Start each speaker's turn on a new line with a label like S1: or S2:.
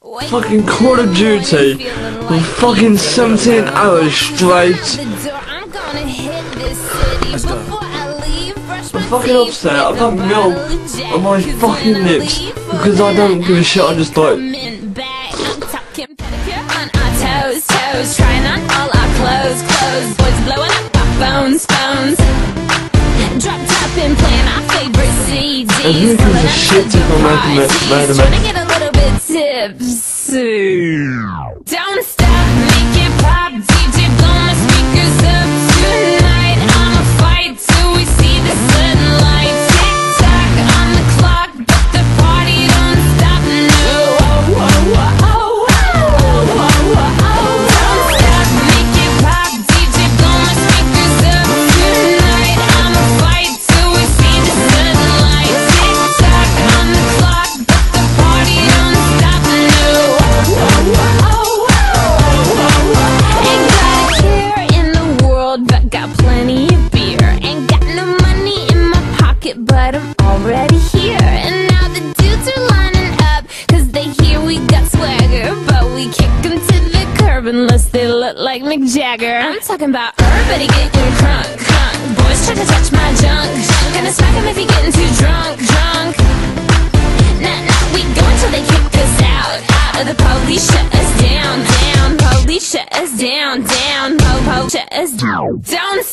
S1: fucking Call of Duty for fucking 17 hours straight. I'm fucking upset. I've got milk on my fucking lips because I don't give a shit. I just like. Trying on all our clothes, boys blowing up our phones. Drop top and playing our favorite CDs. And who gives a shit if I'm trying to get a little bit tipsy. Don't stop, make it pop, DJ blow my speakers up tonight. I'ma fight till we see the sunlight. Tick tock on the clock, but the party don't stop. No. But I'm already here, and now the dudes are lining up, cause they hear we got swagger, but we kick them to the curb unless they look like Mick Jagger. I'm talking about everybody getting crunk. Boys try to touch my junk. Gonna smack him if he getting too drunk. Nah, we go until they kick us out. Of the police shut us down. Police shut us down. Shut us down. Don't